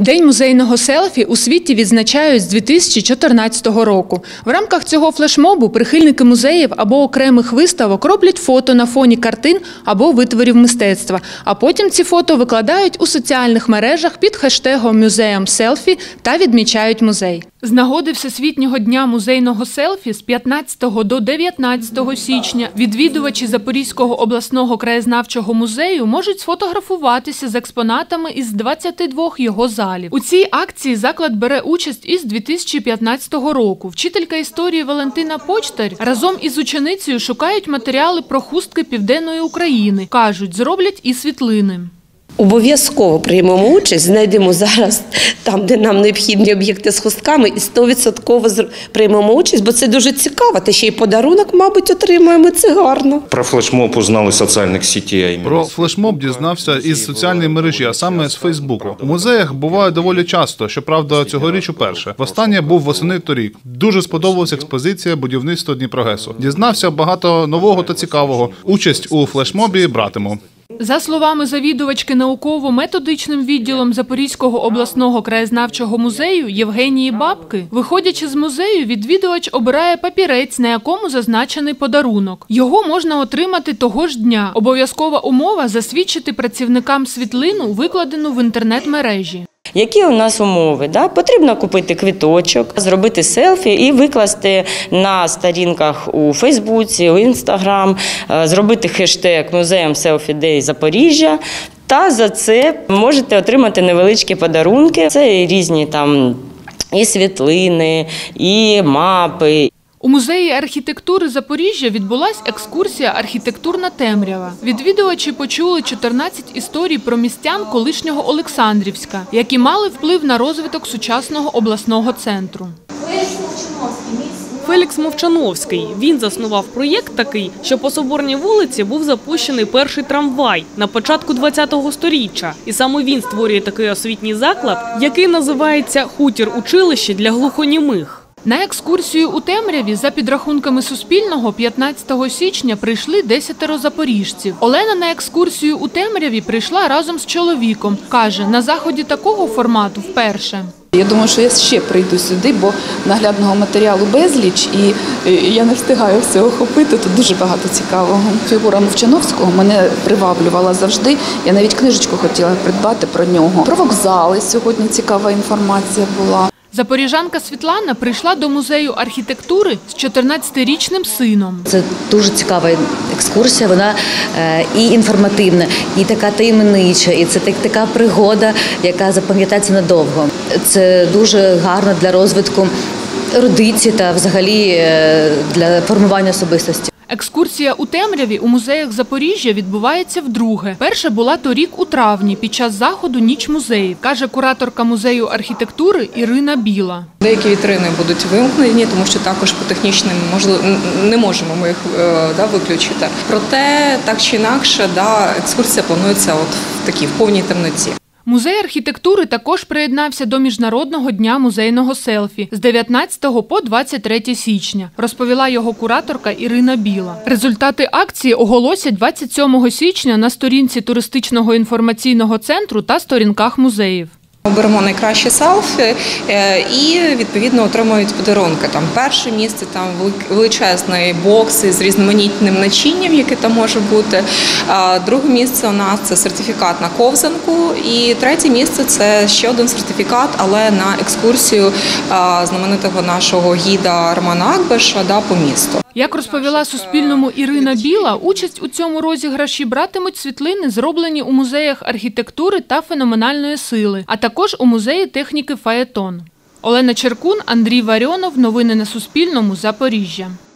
День музейного селфі у світі відзначають з 2014 року. В рамках цього флешмобу прихильники музеїв або окремих виставок роблять фото на фоні картин або витворів мистецтва, а потім ці фото викладають у соціальних мережах під хештегом «Museum Selfie» та відмічають музей. З нагоди Всесвітнього дня музейного селфі з 15 до 19 січня відвідувачі Запорізького обласного краєзнавчого музею можуть сфотографуватися з експонатами із 22 його залів. У цій акції заклад бере участь із 2015 року. Вчителька історії Валентина Почтар разом із ученицею шукають матеріали про хустки Південної України. Кажуть, зроблять і світлини. Обов'язково приймемо участь, знайдемо зараз там, де нам необхідні об'єкти з хустками, і 100% приймемо участь, бо це дуже цікаво. Та ще й подарунок, мабуть, отримаємо, це гарно. Про флешмоб узнали з соціальних сітей. Про флешмоб дізнався із соціальної мережі, а саме з Фейсбуку. У музеях буває доволі часто, щоправда, цьогоріч уперше. Востаннє був восени торік. Дуже сподобалася експозиція «Будівництво Дніпрогесу». Дізнався багато нового та цікавого. Участь у флешмобі братиму. За словами завідувачки науково-методичним відділом Запорізького обласного краєзнавчого музею Євгенії Бабки, виходячи з музею, відвідувач обирає папірець, на якому зазначений подарунок. Його можна отримати того ж дня. Обов'язкова умова – засвідчити працівникам світлину, викладену в інтернет-мережі. Які у нас умови? Потрібно купити квиточок, зробити селфі і викласти на сторінках у Фейсбуці, у Інстаграм, зробити хештег «Museum Selfie Day Запоріжжя». Та за це можете отримати невеличкі подарунки. Це і різні там і світлини, і мапи. У музеї архітектури Запоріжжя відбулась екскурсія «Архітектурна темрява». Відвідувачі почули 14 історій про містян колишнього Олександрівська, які мали вплив на розвиток сучасного обласного центру. Фелікс Мовчановський. Він заснував проєкт такий, що по Соборній вулиці був запущений перший трамвай на початку ХХ століття. І саме він створює такий освітній заклад, який називається «Хутір-училище для глухонімих». На екскурсію у темряві, за підрахунками Суспільного, 15 січня прийшли 10 запоріжців. Олена на екскурсію у темряві прийшла разом з чоловіком. Каже, на заході такого формату вперше. Я думаю, що я ще прийду сюди, бо наглядного матеріалу безліч, і я не встигаю всього охопити, тут дуже багато цікавого. Фігура Мовчановського мене приваблювала завжди, я навіть книжечку хотіла придбати про нього. Про вокзали сьогодні цікава інформація була. Запоріжанка Світлана прийшла до музею архітектури з 14-річним сином. Це дуже цікава екскурсія, вона і інформативна, і така таємнича, і це така пригода, яка запам'ятається надовго. Це дуже гарно для розвитку ерудиції та взагалі для формування особистості. Екскурсія у темряві у музеях Запоріжжя відбувається вдруге. Перша була торік у травні під час заходу «Ніч музеїв», каже кураторка музею архітектури Ірина Біла. Деякі вітрини будуть вимкнені, тому що також по технічним не можемо ми їх виключити. Проте, так чи інакше, екскурсія планується в повній темноті. Музей архітектури також приєднався до Міжнародного дня музейного селфі з 19 по 23 січня, розповіла його кураторка Ірина Біла. Результати акції оголосять 27 січня на сторінці туристичного інформаційного центру та сторінках музеїв. Оберемо найкращі селфі і, відповідно, отримують подарунки. Там перше місце, там величезний бокс із різноманітним начинням, яке там може бути. Друге місце у нас – це сертифікат на ковзанку. І третє місце – це ще один сертифікат, але на екскурсію знаменитого нашого гіда Романа Акбеша по місту. Як розповіла Суспільному Ірина Біла, участь у цьому розіграші братимуть світлини, зроблені у музеях архітектури та феноменальної сили, а також у музеї техніки «Фаетон». Олена Черкун, Андрій Варіонов. Новини на Суспільному. Запоріжжя.